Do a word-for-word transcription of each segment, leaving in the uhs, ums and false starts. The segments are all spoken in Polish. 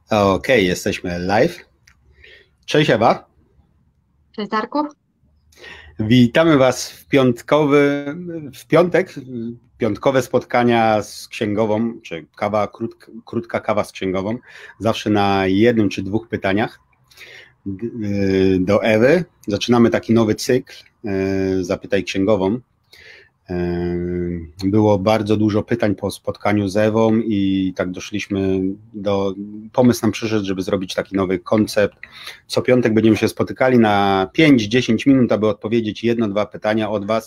Okej, jesteśmy live. Cześć Ewa. Cześć Darku. Witamy Was w piątkowy, w piątek, piątkowe spotkania z księgową, czy kawa, krótka, krótka kawa z księgową, zawsze na jednym czy dwóch pytaniach do Ewy. Zaczynamy taki nowy cykl, Zapytaj księgową. Było bardzo dużo pytań po spotkaniu z Ewą i tak doszliśmy do, pomysł nam przyszedł, żeby zrobić taki nowy koncept. Co piątek będziemy się spotykali na pięć do dziesięciu minut, aby odpowiedzieć jedno, dwa pytania od Was.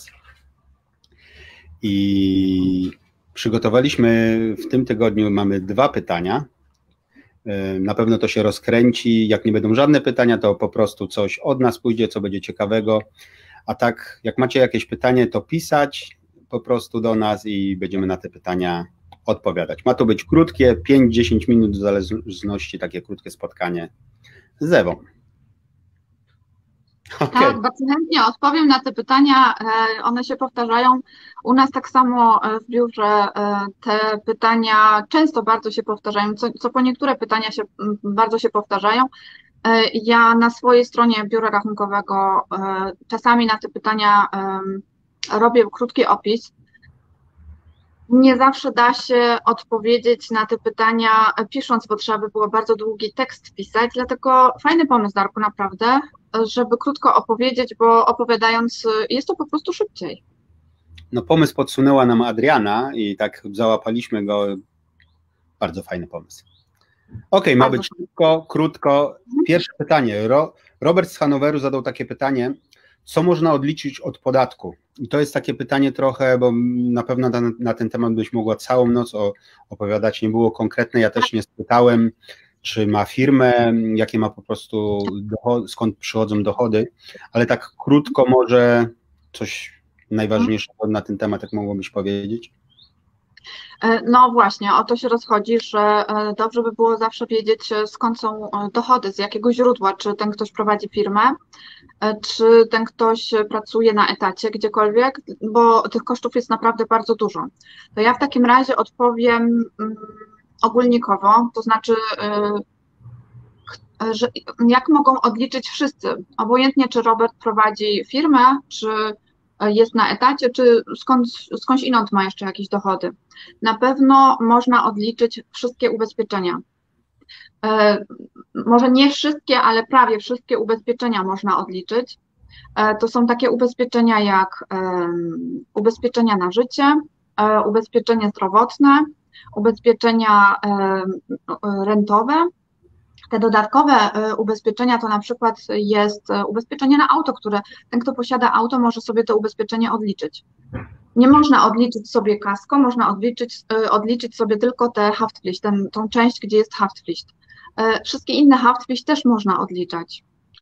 I przygotowaliśmy w tym tygodniu, mamy dwa pytania. Na pewno to się rozkręci, jak nie będą żadne pytania, to po prostu coś od nas pójdzie, co będzie ciekawego. A tak, jak macie jakieś pytanie, to pisać po prostu do nas i będziemy na te pytania odpowiadać. Ma to być krótkie, pięć do dziesięciu minut, w zależności, takie krótkie spotkanie z Ewą. Okay. Tak, bardzo chętnie odpowiem na te pytania. One się powtarzają. U nas tak samo w biurze te pytania często bardzo się powtarzają, co, co po niektóre pytania się bardzo się powtarzają. Ja na swojej stronie biura rachunkowego czasami na te pytania robię krótki opis. Nie zawsze da się odpowiedzieć na te pytania pisząc, bo trzeba by było bardzo długi tekst pisać, dlatego fajny pomysł, Darku, naprawdę, żeby krótko opowiedzieć, bo opowiadając jest to po prostu szybciej. No pomysł podsunęła nam Adriana i tak załapaliśmy go. Bardzo fajny pomysł. Okej, ma być szybko, krótko. Pierwsze pytanie. Ro, Robert z Hanoweru zadał takie pytanie, co można odliczyć od podatku? I to jest takie pytanie trochę, bo na pewno na, na ten temat byś mogła całą noc o, opowiadać, nie było konkretne, ja też nie spytałem, czy ma firmę, jakie ma po prostu, dochody, skąd przychodzą dochody, ale tak krótko może coś najważniejszego na ten temat, jak mogłabyś powiedzieć? No właśnie, o to się rozchodzi, że dobrze by było zawsze wiedzieć, skąd są dochody, z jakiego źródła, czy ten ktoś prowadzi firmę, czy ten ktoś pracuje na etacie gdziekolwiek, bo tych kosztów jest naprawdę bardzo dużo. To ja w takim razie odpowiem ogólnikowo, to znaczy, że jak mogą odliczyć wszyscy, obojętnie czy Robert prowadzi firmę, czy jest na etacie, czy skąd, skądś inąd ma jeszcze jakieś dochody. Na pewno można odliczyć wszystkie ubezpieczenia. Może nie wszystkie, ale prawie wszystkie ubezpieczenia można odliczyć. To są takie ubezpieczenia jak ubezpieczenia na życie, ubezpieczenie zdrowotne, ubezpieczenia rentowe. Te dodatkowe ubezpieczenia to na przykład jest ubezpieczenie na auto, które ten, kto posiada auto, może sobie to ubezpieczenie odliczyć. Nie można odliczyć sobie kasko, można odliczyć, odliczyć sobie tylko tę Haftpflicht, ten, tą część, gdzie jest Haftpflicht. Wszystkie inne Haftpflicht też można odliczać.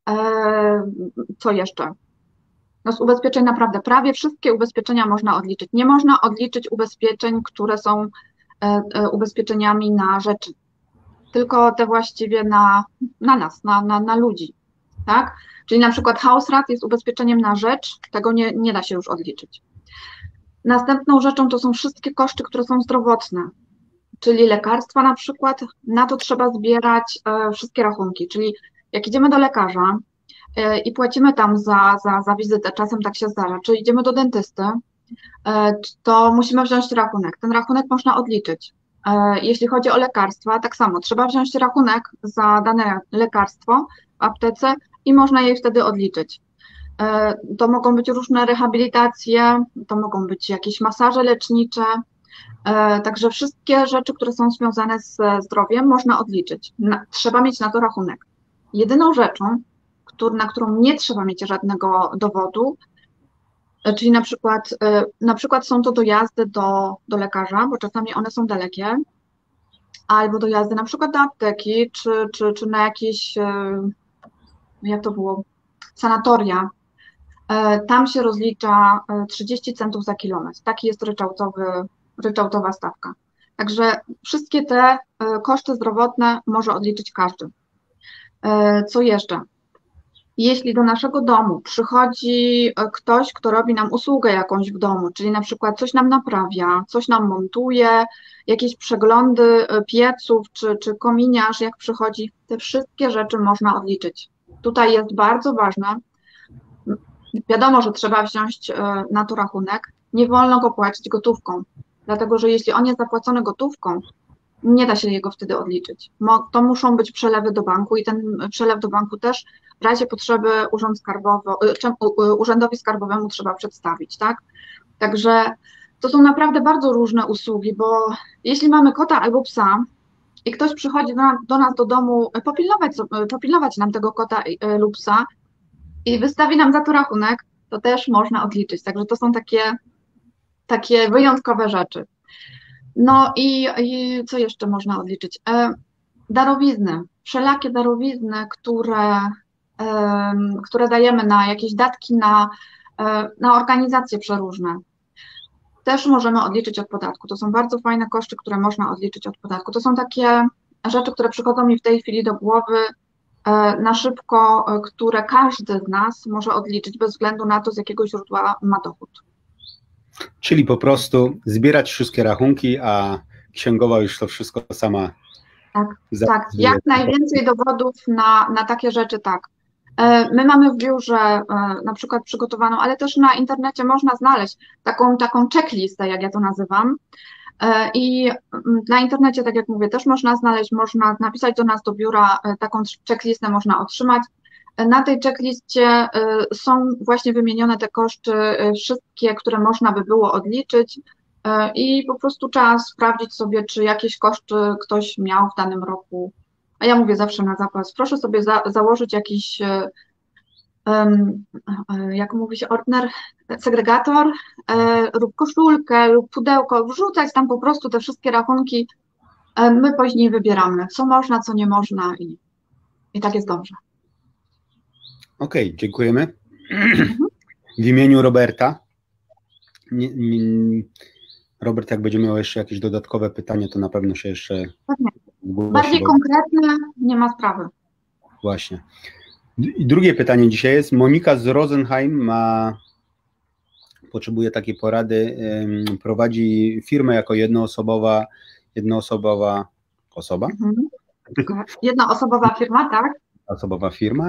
Co jeszcze? No z ubezpieczeń naprawdę prawie wszystkie ubezpieczenia można odliczyć. Nie można odliczyć ubezpieczeń, które są ubezpieczeniami na rzeczy, tylko te właściwie na, na nas, na, na, na ludzi, tak? Czyli na przykład Hausrat jest ubezpieczeniem na rzecz, tego nie, nie da się już odliczyć. Następną rzeczą to są wszystkie koszty, które są zdrowotne, czyli lekarstwa na przykład, na to trzeba zbierać e, wszystkie rachunki, czyli jak idziemy do lekarza e, i płacimy tam za, za, za wizytę, czasem tak się zdarza, czy idziemy do dentysty, e, to musimy wziąć rachunek. Ten rachunek można odliczyć. Jeśli chodzi o lekarstwa, tak samo trzeba wziąć rachunek za dane lekarstwo w aptece i można je wtedy odliczyć. To mogą być różne rehabilitacje, to mogą być jakieś masaże lecznicze, także wszystkie rzeczy, które są związane ze zdrowiem, można odliczyć. Trzeba mieć na to rachunek. Jedyną rzeczą, na którą nie trzeba mieć żadnego dowodu, czyli na przykład, na przykład są to dojazdy do, do lekarza, bo czasami one są dalekie, albo dojazdy na przykład do apteki, czy, czy, czy na jakieś, jak to było, sanatoria. Tam się rozlicza trzydzieści centów za kilometr. Taki jest ryczałtowy, ryczałtowa stawka. Także wszystkie te koszty zdrowotne może odliczyć każdy. Co jeszcze? Jeśli do naszego domu przychodzi ktoś, kto robi nam usługę jakąś w domu, czyli na przykład coś nam naprawia, coś nam montuje, jakieś przeglądy pieców czy, czy kominiarz, jak przychodzi, te wszystkie rzeczy można odliczyć. Tutaj jest bardzo ważne, wiadomo, że trzeba wziąć na to rachunek, nie wolno go płacić gotówką, dlatego że jeśli on jest zapłacony gotówką, nie da się jego wtedy odliczyć. To muszą być przelewy do banku i ten przelew do banku też w razie potrzeby urząd skarbowy, urzędowi skarbowemu trzeba przedstawić, tak? Także to są naprawdę bardzo różne usługi, bo jeśli mamy kota albo psa i ktoś przychodzi do nas do, nas do domu popilnować, popilnować nam tego kota lub psa i wystawi nam za to rachunek, to też można odliczyć. Także to są takie, takie wyjątkowe rzeczy. No i, i co jeszcze można odliczyć? E, darowizny, wszelakie darowizny, które, e, które dajemy na jakieś datki, na, e, na organizacje przeróżne, też możemy odliczyć od podatku. To są bardzo fajne koszty, które można odliczyć od podatku. To są takie rzeczy, które przychodzą mi w tej chwili do głowy e, na szybko, e, które każdy z nas może odliczyć bez względu na to, z jakiego źródła ma dochód. Czyli po prostu zbierać wszystkie rachunki, a księgowa już to wszystko sama. Tak, tak. Jak najwięcej dowodów na, na takie rzeczy, tak. My mamy w biurze na przykład przygotowaną, ale też na internecie można znaleźć taką, taką checklistę, jak ja to nazywam. I na internecie, tak jak mówię, też można znaleźć, można napisać do nas do biura, taką checklistę można otrzymać. Na tej checkliście są właśnie wymienione te koszty, wszystkie, które można by było odliczyć i po prostu trzeba sprawdzić sobie, czy jakieś koszty ktoś miał w danym roku. A ja mówię zawsze na zapas, proszę sobie za, założyć jakiś, um, jak mówi się, ordner, segregator lub koszulkę lub pudełko, wrzucać tam po prostu te wszystkie rachunki. My później wybieramy, co można, co nie można i, i tak jest dobrze. Okej, okay, dziękujemy. W imieniu Roberta. Nie, nie, Robert, jak będzie miał jeszcze jakieś dodatkowe pytanie, to na pewno się jeszcze... Bardziej bo... konkretne, nie ma sprawy. Właśnie. I drugie pytanie dzisiaj jest, Monika z Rosenheim ma, potrzebuje takiej porady, um, prowadzi firmę jako jednoosobowa, jednoosobowa osoba? Mhm. Jednoosobowa firma, tak? Osobowa firma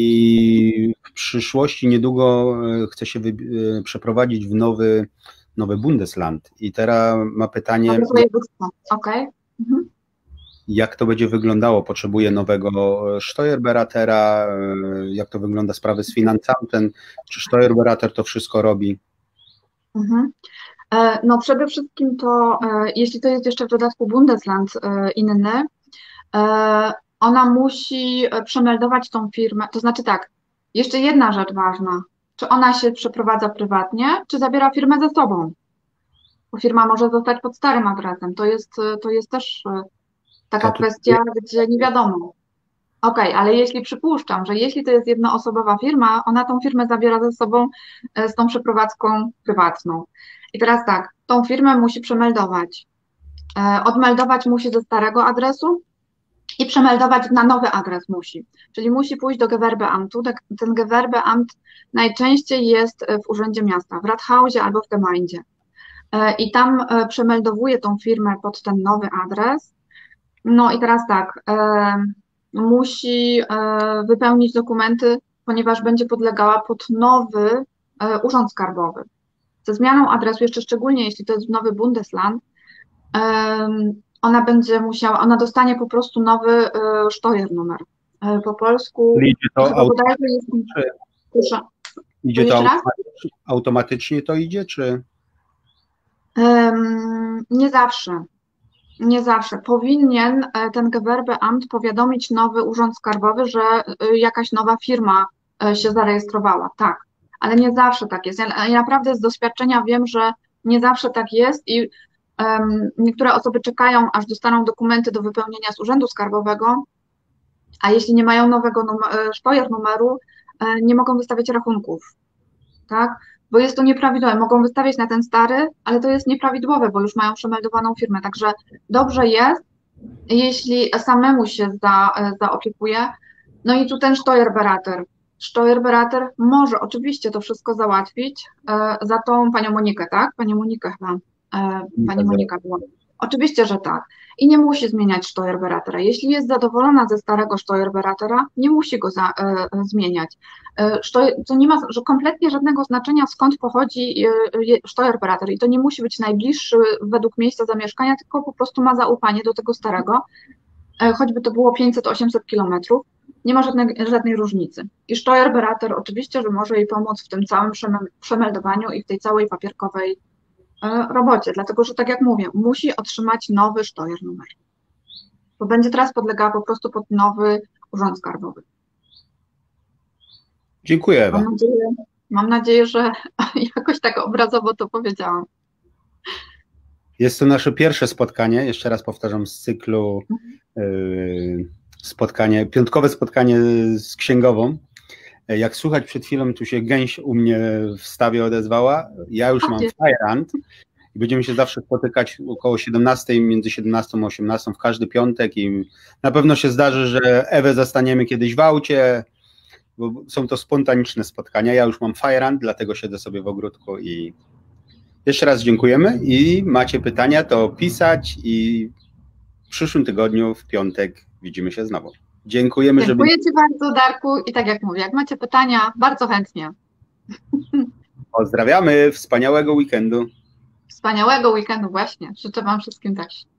i w przyszłości niedługo chce się wy, przeprowadzić w nowy, nowy Bundesland. I teraz ma pytanie, okay. mhm. jak to będzie wyglądało? Potrzebuje nowego Steuerberatera? Jak to wygląda sprawy z Finanzamtem? Czy Steuerberater to wszystko robi? Mhm. No przede wszystkim to, jeśli to jest jeszcze w dodatku Bundesland inny, ona musi przemeldować tą firmę, to znaczy tak, jeszcze jedna rzecz ważna, czy ona się przeprowadza prywatnie, czy zabiera firmę ze sobą, bo firma może zostać pod starym adresem, to jest, to jest też taka kwestia, gdzie nie wiadomo. Okej, okay, ale jeśli przypuszczam, że jeśli to jest jednoosobowa firma, ona tą firmę zabiera ze sobą z tą przeprowadzką prywatną. I teraz tak, tą firmę musi przemeldować, odmeldować musi ze starego adresu, i przemeldować na nowy adres musi, czyli musi pójść do Gewerbeamtu. Ten Gewerbeamt najczęściej jest w Urzędzie Miasta, w Rathausie albo w Gemeinde. I tam przemeldowuje tą firmę pod ten nowy adres. No i teraz tak, musi wypełnić dokumenty, ponieważ będzie podlegała pod nowy Urząd Skarbowy. Ze zmianą adresu, jeszcze szczególnie jeśli to jest nowy Bundesland, ona będzie musiała, ona dostanie po prostu nowy y, Steuernumer. Y, po polsku. Idzie to, automatycznie, jest, czy, idzie to automatycznie, automatycznie to idzie, czy? Um, nie zawsze. Nie zawsze. Powinien ten Gewerbeamt powiadomić nowy Urząd Skarbowy, że y, jakaś nowa firma y, się zarejestrowała. Tak, ale nie zawsze tak jest. Ja, ja naprawdę z doświadczenia wiem, że nie zawsze tak jest i niektóre osoby czekają, aż dostaną dokumenty do wypełnienia z Urzędu Skarbowego, a jeśli nie mają nowego numer, Steuernumeru, nie mogą wystawiać rachunków, tak? Bo jest to nieprawidłowe. Mogą wystawiać na ten stary, ale to jest nieprawidłowe, bo już mają przemeldowaną firmę. Także dobrze jest, jeśli samemu się za, zaopiekuje. No i tu ten Steuerberater, Steuerberater może oczywiście to wszystko załatwić e, za tą panią Monikę, tak? Panią Monikę chyba. E, pani Monika była. Oczywiście, że tak. I nie musi zmieniać Steuerberatera. Jeśli jest zadowolona ze starego Steuerberatera, nie musi go za, e, zmieniać. E, to nie ma że kompletnie żadnego znaczenia, skąd pochodzi e, Steuerberater. I to nie musi być najbliższy według miejsca zamieszkania, tylko po prostu ma zaufanie do tego starego. E, choćby to było pięćset osiemset kilometrów. Nie ma żadnej, żadnej różnicy. I Steuerberater oczywiście, że może jej pomóc w tym całym przemeldowaniu i w tej całej papierkowej robocie, dlatego że tak jak mówię, musi otrzymać nowy Steuernumer, bo będzie teraz podlegała po prostu pod nowy urząd skarbowy. Dziękuję, Ewa. Mam nadzieję, mam nadzieję, że jakoś tak obrazowo to powiedziałam. Jest to nasze pierwsze spotkanie, jeszcze raz powtarzam, z cyklu yy, spotkanie, piątkowe spotkanie z księgową. Jak słuchać, przed chwilą tu się gęś u mnie w stawie odezwała. Ja już mam Feierabend i będziemy się zawsze spotykać około siedemnastej, między siedemnastą a osiemnastą w każdy piątek i na pewno się zdarzy, że Ewę zastaniemy kiedyś w aucie, bo są to spontaniczne spotkania. Ja już mam Feierabend, dlatego siedzę sobie w ogródku i jeszcze raz dziękujemy i macie pytania, to pisać i w przyszłym tygodniu, w piątek widzimy się znowu. Dziękujemy, Dziękuję żeby... Ci bardzo, Darku, i tak jak mówię, jak macie pytania, bardzo chętnie. Pozdrawiamy, wspaniałego weekendu. Wspaniałego weekendu właśnie, życzę Wam wszystkim też.